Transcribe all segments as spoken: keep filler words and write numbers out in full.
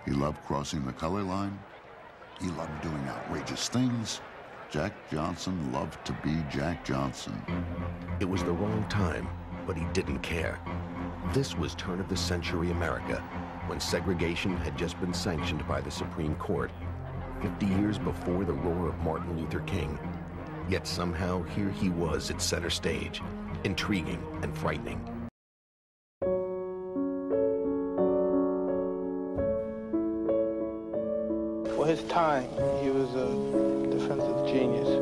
He loved crossing the color line. He loved doing outrageous things. Jack Johnson loved to be Jack Johnson. It was the wrong time, but he didn't care. This was turn-of-the-century America, when segregation had just been sanctioned by the Supreme Court, fifty years before the roar of Martin Luther King. Yet somehow here he was at center stage, intriguing and frightening. For his time, he was a defensive genius.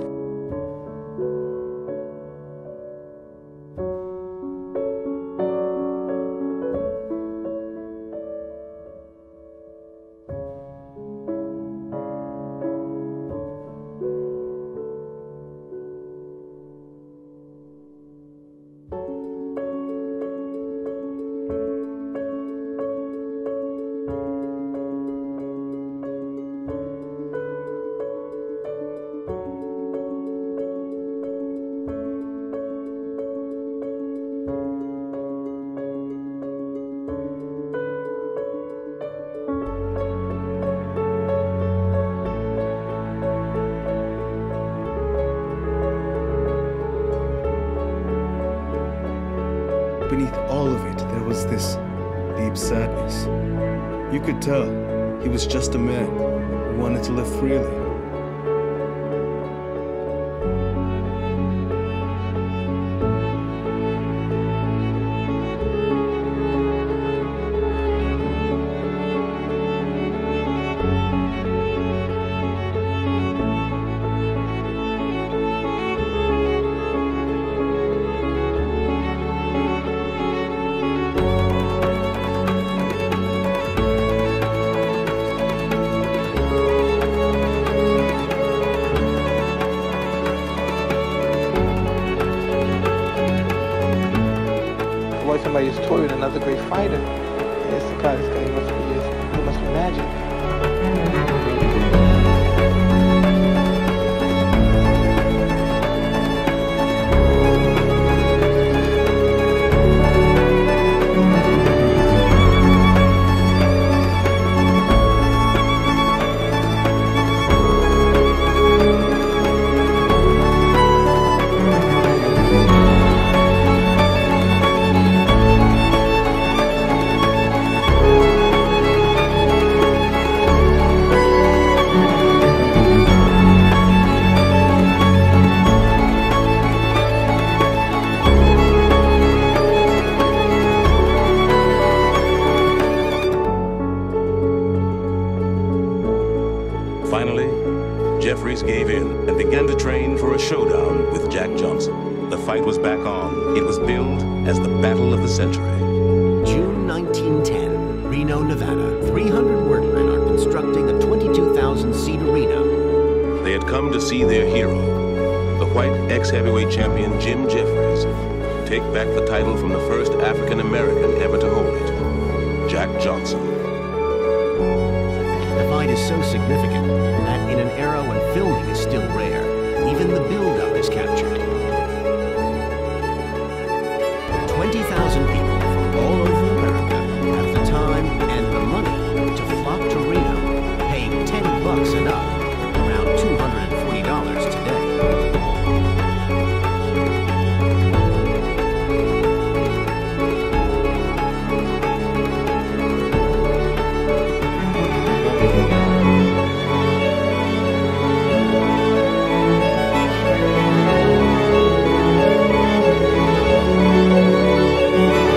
Beneath all of it, there was this deep sadness. You could tell he was just a man who wanted to live freely. Somebody's toy with another great fighter. It's the kind of guy must be, he must be magic. Finally, Jeffries gave in and began to train for a showdown with Jack Johnson. The fight was back on. It was billed as the Battle of the Century. June nineteen ten, Reno, Nevada. three hundred workmen are constructing a twenty-two thousand seat arena. They had come to see their hero, the white ex-heavyweight champion Jim Jeffries, take back the title from the first African-American ever to hold it, Jack Johnson. The fight is so significant that in an era when filming is still rare, even the build-up is captured. twenty thousand people from all over America have the time and the money to flock to Reno, paying ten bucks and up, around two hundred forty dollars today. Thank you.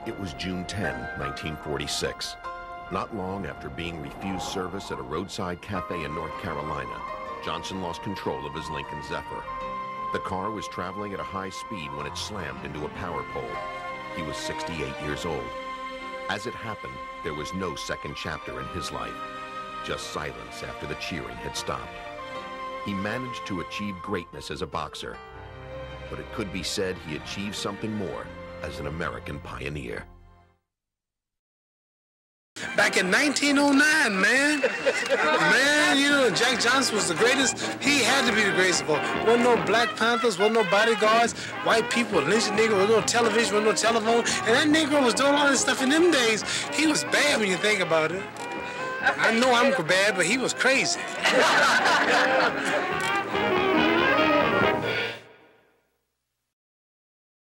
It was June tenth, nineteen forty-six. Not long after being refused service at a roadside cafe in North Carolina, Johnson lost control of his Lincoln Zephyr. The car was traveling at a high speed when it slammed into a power pole. He was sixty-eight years old. As it happened, there was no second chapter in his life, just silence after the cheering had stopped. He managed to achieve greatness as a boxer, but it could be said he achieved something more as an American pioneer. Back in nineteen oh nine, man. Man, you know, Jack Johnson was the greatest. He had to be the greatest of all. Wasn't no Black Panthers, wasn't no bodyguards, white people, lynching nigger, wasn't no television, wasn't no telephone. And that Negro was doing all this stuff in them days. He was bad when you think about it. I know I'm bad, but he was crazy.